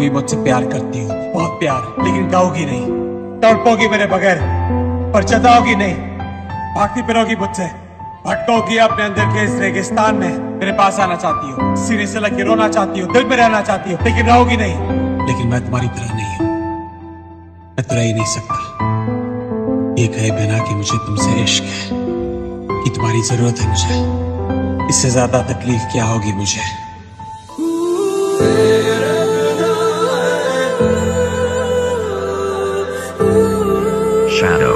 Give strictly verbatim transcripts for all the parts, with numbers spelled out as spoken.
भी मुझसे प्यार करती हो, बहुत प्यार, लेकिन गाओगी नहीं, तड़पोगी मेरे बगैर, पर जताओगी नहीं, भागती फिरोगी मुझसे, भटकोगी अपने अंदर के इस रेगिस्तान में। मेरे पास आना चाहती हो, सीने से लग के रोना चाहती हो, दिल में रहना चाहती हो, लेकिन रहोगी नहीं। लेकिन मैं तुम्हारी तरह नहीं हूं, मैं तो रह ही नहीं सकता ये कहे बिना कि मुझे तुमसे इश्क है, कि तुम्हारी जरूरत है मुझे। इससे ज्यादा तकलीफ क्या होगी मुझे। Shadow.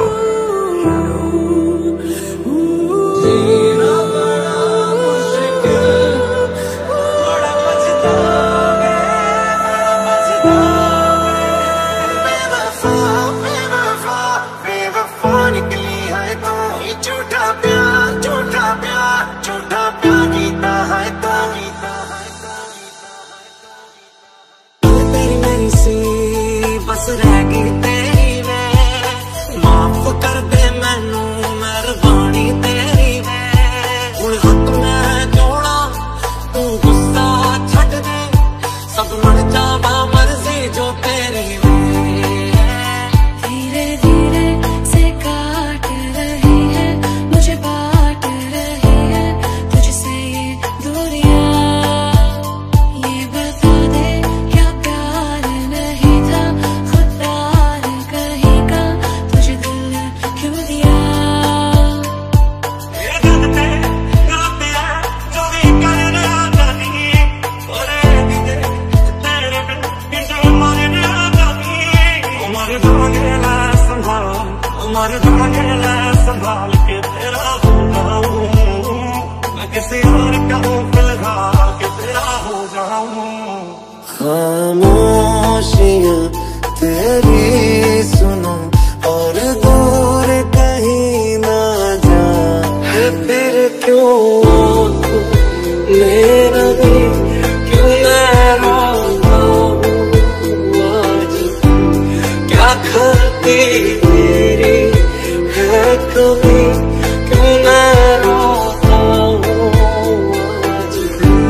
बस रह गई तेरी में, माफ कर दे मैनू मेहरबानी तेरी में। हुण हक मैं जोड़ा तू गुस्सा छड्ड दे, सब मन जावा मर्जी जो तेरी में। धीरे धीरे से काट रही है, मुझे बांट रही है तुझसे ये दूरियां। ये बता दे क्या प्यार नहीं था, खुदार कहीं का तुझे दिल क्यों दिया। ये दिल पे गलतियां जो भी करने आता नहीं, ओरे दीदे तेरे पे किसे मारने आता नहीं। उमर भागे ला संभाल, उमर भागे ला संभाल के तेरा हो जाऊं मैं, किसी और का हूँ फिलहाल के तेरा हो जाऊं। खामोशियां तेरी सुनो और दूर कहीं ना जा, फिर क्यों तू मेरा भी क्यों मैं रोता हूँ आज, क्या गलती तेरी है कभी क्यों मैं रोता हूँ आज।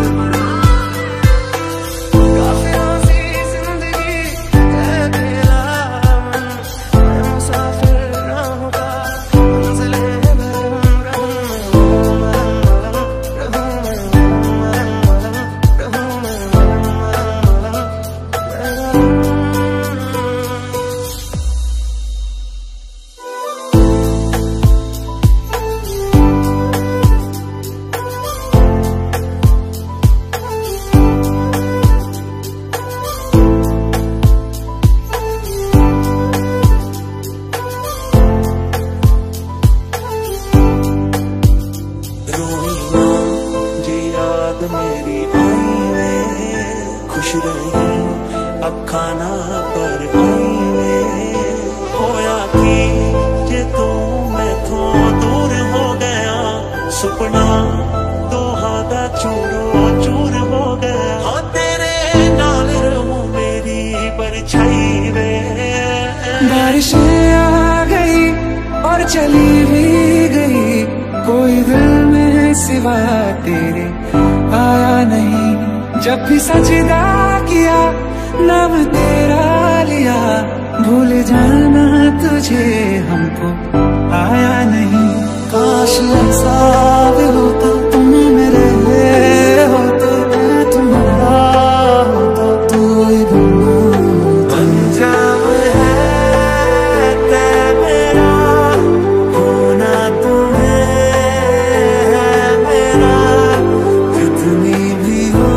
मेरी आई वे खुश रही अखा ना पर आई वे, होया कि जे तू मैथों दूर हो गया, सुपना दोहा दा चूरो चूर हो गया। हाँ तेरे नाल रहूं मेरी परछाई वे। बारिशें आ गई और चली भी गई, कोई दिल में सिवा तेरे आया नहीं। जब भी सजदा किया नाम तेरा लिया, भूल जाना तुझे हमको आया नहीं। काश ऐसा भी होता तुम मेरे होते, मैं तुम्हारा होता तू ही बनना। अंजाम है तय मेरा, होना तुम्हें है मेरा, कितनी भी हो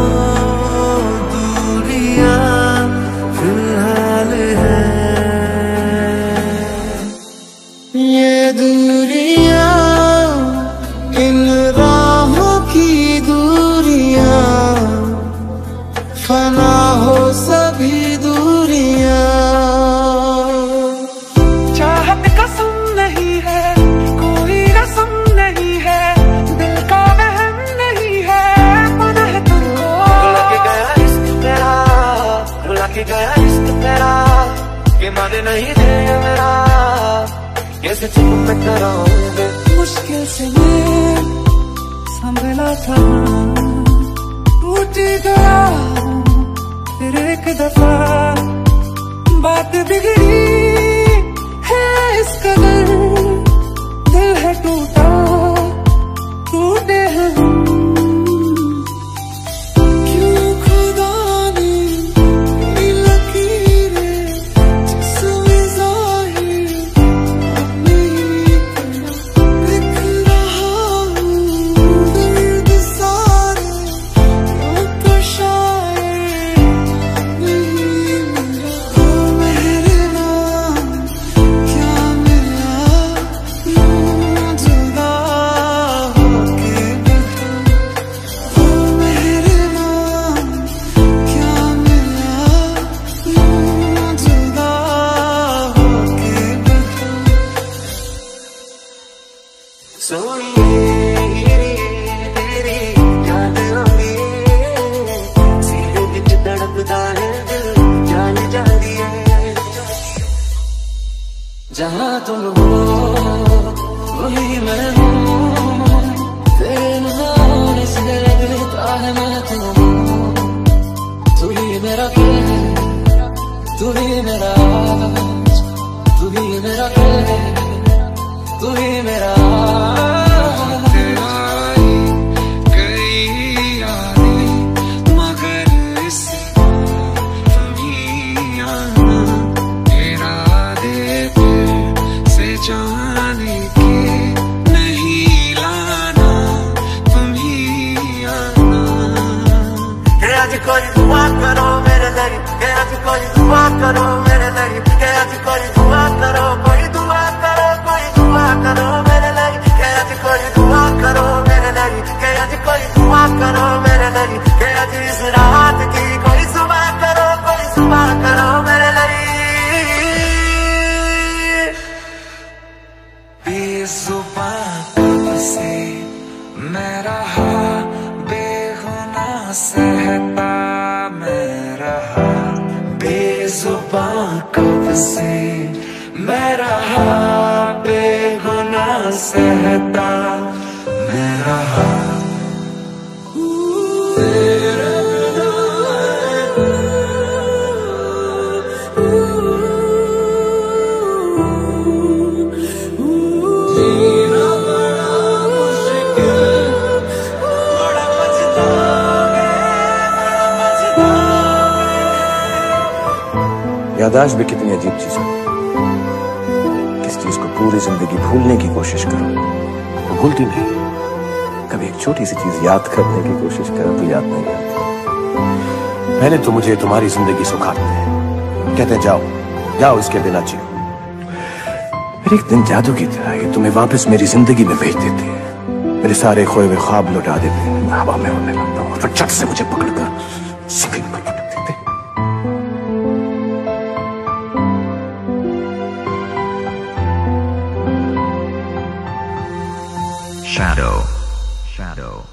दूरियां फिलहाल है। ये दूरियां इन राहों की दूरियां, फना हो सभी दूरियां। चाहत कसम नहीं है, कोई रस्म नहीं है, दिल का वहम नहीं है, पनाह तुमको। रुला के गया इश्क तेरा, रुला के गया इश्क तेरा, ये माने नहीं दे मेरा, कैसे चुप मैं कराऊंगे। मुश्किल से मैं संभला था, टूट गया फिर एक दफा बात बिगड़ी है इस कदर, दिल है टूटा टूटे हैं हम। क्यों खुदा ने अपनी लकीरें जिसमें ज़ाहिर नहीं करना, दिख रहा हूँ दर्द सारे, यूं तो शायर नहीं मिला। ओ मेरे नाम क्या मिला, यूं जुदा होके बता। ओ मेरे नाम क्या मिला, यूं जुदा होके बता। सोनिए तेरी याद आਉਂਦੀ ਸੀਨੇ ਵਿੱਚ ਧੜਕਦਾ ਹੈ ਦਿਲ, जान जाती है। जहाँ तुम हो वही मैं हूँ, तेरे नाम से लगता है मैं तुम हूँ। तू ही मेरा दिल है, तू ही मेरा आज, तू ही मेरा दिल है, तू ही मेरा जाने के नहीं लाना, तुम ही आना। के आज कोई दुआ करो मेरे लिए, के आज कोई दुआ करो मेरे लिए, के आज कोई दुआ करो, कोई दुआ करो, कोई दुआ करो मेरे लिए, के आज कोई दुआ करो मेरे लिए, के आज कोई दुआ करो मेरे लिए, के आज इस रात की कोई सुबह करो, कोई सुबह करो मेरे लिए। बेजुबां कब से मैं रहा, बेगुनाह सहता मैं रहा। बेजुबां कब से मैं रहा, बेगुनाह सहता मैं रहा। तेरे याददाश्त भी कितनी अजीब चीज है। किस चीज को पूरी जिंदगी भूलने की कोशिश करो वो भूलती नहीं, कभी एक छोटी सी चीज याद करने की कोशिश करो तो याद नहीं आती। पहले तो मुझे तुम्हारी जिंदगी सुखाते हैं, कहते हैं जाओ जाओ इसके बिना जियो। फिर एक दिन जादू की तरह ये तुम्हें वापस मेरी जिंदगी में भेज देती है, मेरे सारे खोए हुए ख्वाब लौटा देते हैं। मैं हवा में उड़ने लगता हूँ, फिर झट से मुझे पकड़कर जमीन पर पटक देते। Shadow. Shadow.